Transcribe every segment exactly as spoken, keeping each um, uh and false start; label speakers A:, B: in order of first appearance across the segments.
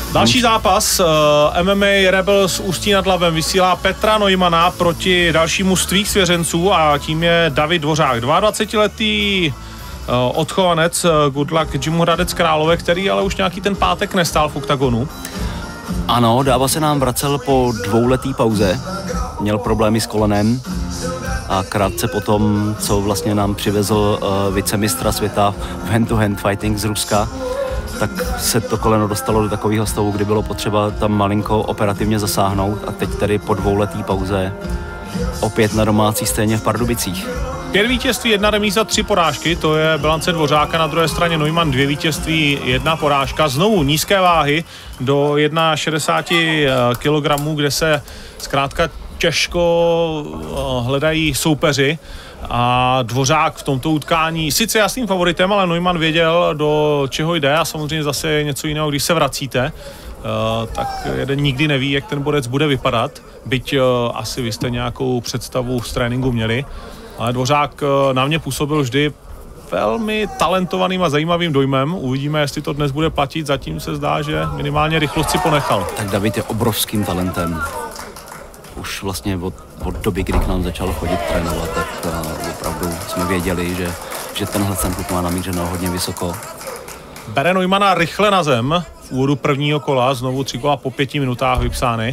A: Další zápas, uh, M M A Rebels Ústí nad Labem vysílá Petra Neumana proti dalšímu z tvých svěřenců a tím je David Dvořák, dvacetiletý uh, odchovanec uh, Good Luck Jimu Hradec Králové, který ale už nějaký ten pátek nestál v oktagonu.
B: Ano, Dáva se nám vracel po dvouletý pauze, měl problémy s kolenem a krátce potom, co vlastně nám přivezl uh, vicemistra světa v hand-to-hand fighting z Ruska, tak se to koleno dostalo do takového stavu, kdy bylo potřeba tam malinko operativně zasáhnout a teď tedy po dvouletý pauze opět na domácí scéně v Pardubicích.
A: Pět vítězství, jedna remíza, tři porážky, to je bilance Dvořáka, na druhé straně Neumann dvě vítězství, jedna porážka, znovu nízké váhy do šedesáti jedna kilogramů, kde se zkrátka těžko hledají soupeři a Dvořák v tomto utkání sice jasným favoritem, ale Neumann věděl, do čeho jde a samozřejmě zase je něco jiného, když se vracíte, tak jeden nikdy neví, jak ten borec bude vypadat, byť asi vy jste nějakou představu z tréninku měli. Ale Dvořák na mě působil vždy velmi talentovaným a zajímavým dojmem. Uvidíme, jestli to dnes bude platit. Zatím se zdá, že minimálně rychlost si ponechal.
B: Tak David je obrovským talentem. Už vlastně od, od doby, kdy k nám začal chodit trénovat, tak uh, opravdu jsme věděli, že, že tenhle ten kluk má namířeno hodně vysoko.
A: Bere Neumana rychle na zem v úvodu prvního kola, znovu tři kola po pěti minutách vypsány.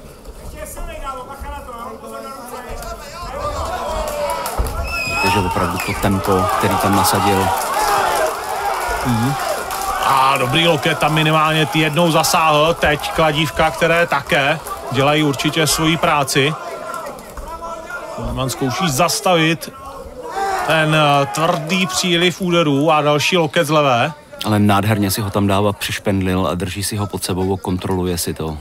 B: Takže opravdu to tempo, který tam nasadil.
A: Mm. A dobrý loket tam minimálně jednou zasáhl, teď kladívka, které také dělají určitě svoji práci. Neumann zkouší zastavit ten tvrdý příliv úderů a další loket z levé.
B: Ale nádherně si ho tam Dáva přišpendlil a drží si ho pod sebou a kontroluje si to.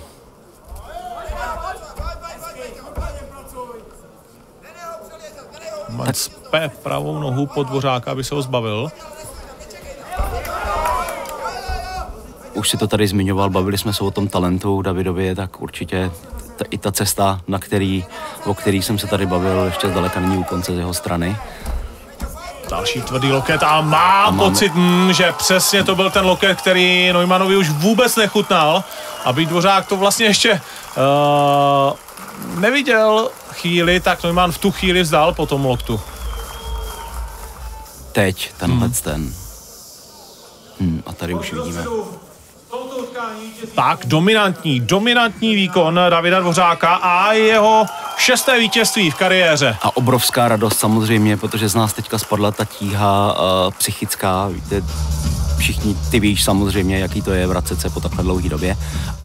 A: Neumann cpe pravou nohu pod Dvořáka, aby se ho zbavil.
B: Už si to tady zmiňoval, bavili jsme se o tom talentu Davidově, tak určitě ta, i ta cesta, na který, o který jsem se tady bavil, ještě zdaleka není u konce z jeho strany.
A: Další tvrdý loket a má a pocit, mm, že přesně to byl ten loket, který Neumannovi už vůbec nechutnal. A byť Dvořák to vlastně ještě uh, neviděl chvíli, tak Neumann v tu chvíli vzdal po tom loktu.
B: Teď tenhle hmm. ten. Hmm, a tady už vidíme.
A: Tak, dominantní, dominantní výkon Davida Dvořáka a jeho šesté vítězství v kariéře.
B: A obrovská radost samozřejmě, protože z nás teďka spadla ta tíha uh, psychická. Víte, všichni ty víš samozřejmě, jaký to je vracet se po takhle dlouhé době.